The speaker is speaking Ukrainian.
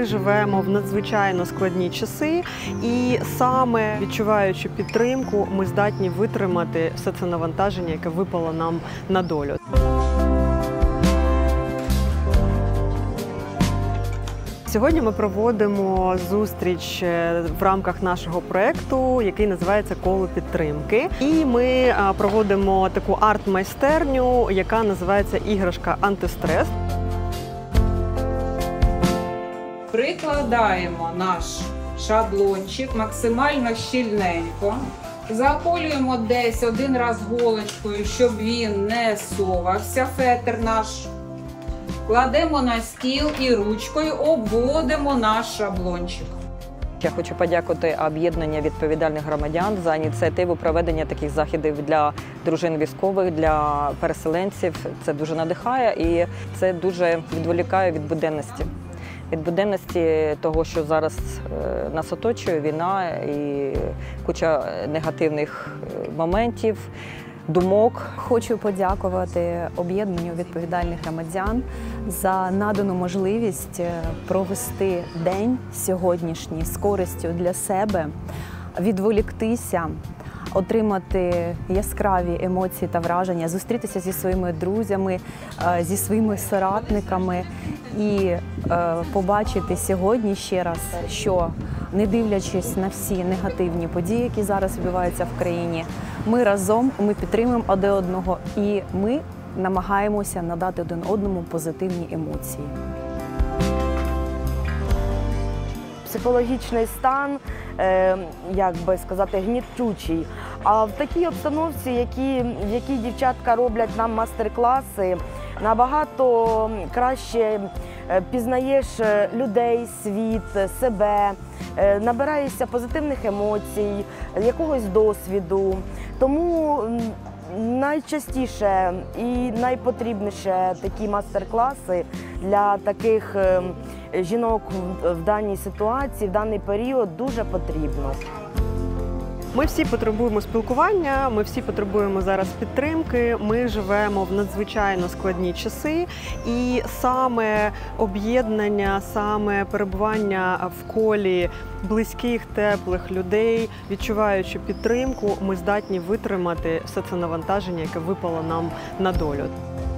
Ми живемо в надзвичайно складні часи, і саме відчуваючи підтримку, ми здатні витримати все це навантаження, яке випало нам на долю. Сьогодні ми проводимо зустріч в рамках нашого проєкту, який називається «Коло підтримки». І ми проводимо таку арт-майстерню, яка називається «Іграшка антистрес». Прикладаємо наш шаблончик максимально щільненько. Заколюємо десь один раз голочкою, щоб він не совався, фетр наш. Кладемо на стіл і ручкою обводимо наш шаблончик. Я хочу подякувати об'єднанню відповідальних громадян за ініціативу проведення таких заходів для дружин військових, для переселенців. Це дуже надихає і це дуже відволікає від буденності. Від буденності того, що зараз нас оточує війна і куча негативних моментів, думок. Хочу подякувати об'єднанню відповідальних громадян за надану можливість провести день сьогоднішній з користю для себе, відволіктися, отримати яскраві емоції та враження, зустрітися зі своїми друзями, зі своїми соратниками і побачити сьогодні ще раз, що не дивлячись на всі негативні події, які зараз відбуваються в країні, ми разом, ми підтримуємо один одного і ми намагаємося надати один одному позитивні емоції. Психологічний стан, як би сказати, гнітючий. А в такій обстановці, в якій дівчатка роблять нам мастер-класи, набагато краще пізнаєш людей, світ, себе, набираєшся позитивних емоцій, якогось досвіду. Тому найчастіше і найпотрібніше такі мастер-класи для таких жінок в даній ситуації, в даний період дуже потрібно. Ми всі потребуємо спілкування, ми всі потребуємо зараз підтримки, ми живемо в надзвичайно складні часи, і саме об'єднання, саме перебування в колі близьких, теплих людей, відчуваючи підтримку, ми здатні витримати все це навантаження, яке випало нам на долю.